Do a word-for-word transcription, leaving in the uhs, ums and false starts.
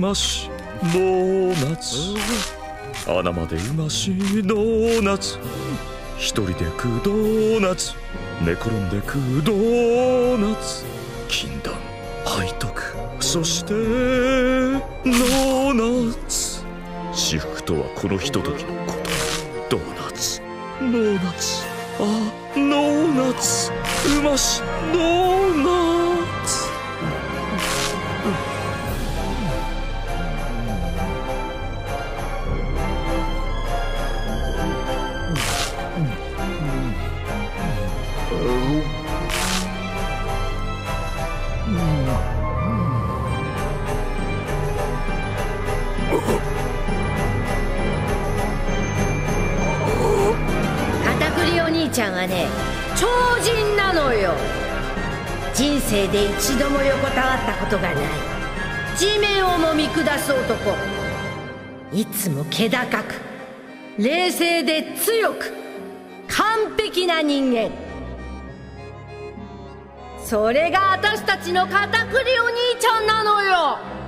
ましドーナツ、穴までうましドーナツ、一人で食うドーナツ、寝転んで食うドーナツ、禁断背徳、そしてノーナツ。至福とはこのひとときのこと。ドーナツ、ドーナツ、あ、ドーナツ、うましドーナツ。 片栗お兄ちゃんはね、超人なのよ。人生で一度も横たわったことがない地面をもみ下す男。いつも気高く冷静で強く完璧な人間。それが私たちの片栗お兄ちゃんなのよ。